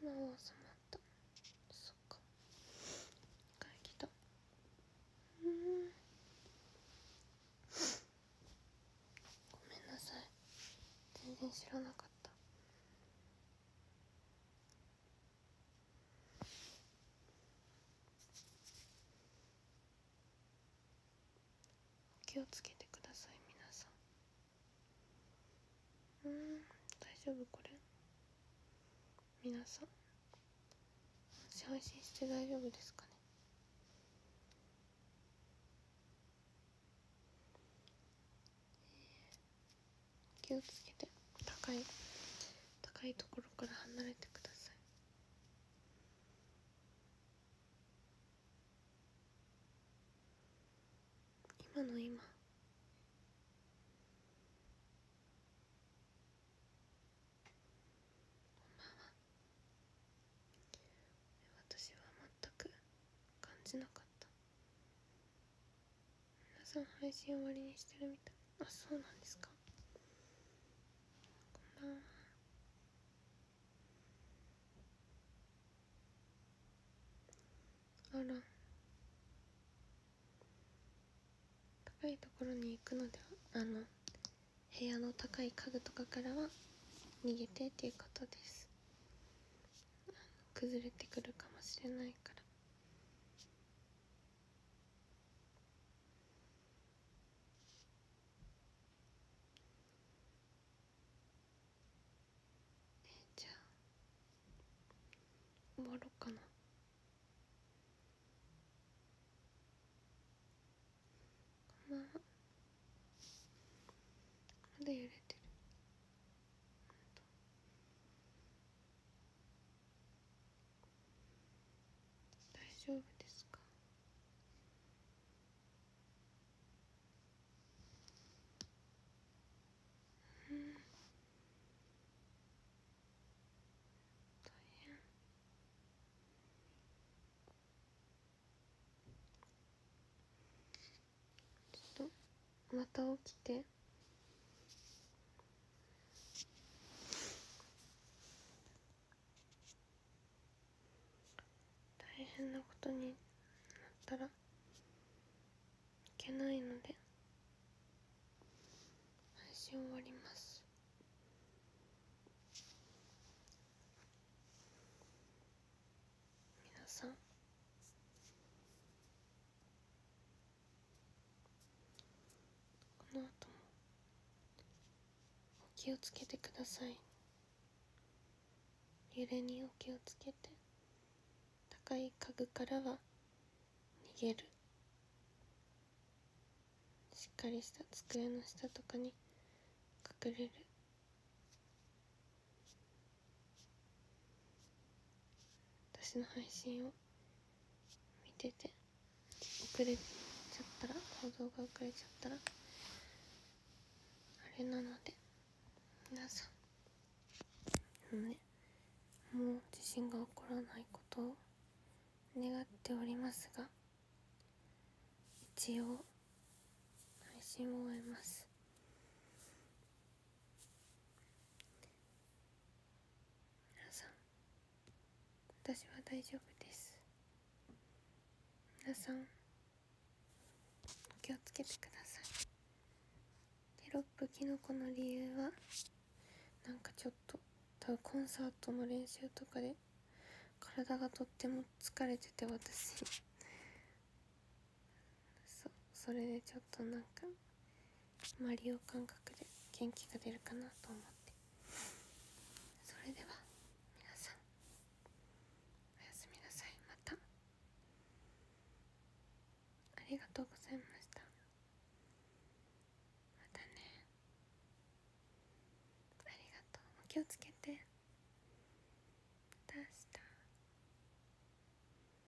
まった。そっか、帰ってきた。ごめんなさい、全然知らなかった。お気をつけてください皆さん。大丈夫これ、皆さん配信して大丈夫ですかね。気をつけて、高いところから離れてください。今こんばんは。私は全く感じなかった。皆さん配信終わりにしてるみたい。あ、そうなんですか。こんばんは。あら、高いところに行くのでは、部屋の高い家具とかからは逃げてっていうことです。崩れてくるかもしれないから。じゃあ終わろうかな。こんばんは。まだ揺れてる。大丈夫ですか。大変。ちょっとまた起きて。大変なことになったらいけないので配信終わります。皆さん、この後もお気をつけてください。揺れにお気をつけて、高い家具からは逃げる。しっかりした机の下とかに隠れる。私の配信を見てて遅れちゃったら、報道が遅れちゃったらあれなので、皆さんね、もう地震が起こらないことを願っておりますが、一応配信を終えます。皆さん、私は大丈夫です。皆さん、お気をつけてください。テロップキノコの理由は、なんかちょっと多分コンサートの練習とかで体がとっても疲れてて、私それでちょっとなんかマリオ感覚で元気が出るかなと思って。それでは皆さん、おやすみなさい。また。ありがとうございました。またね。ありがとう。お気をつけて。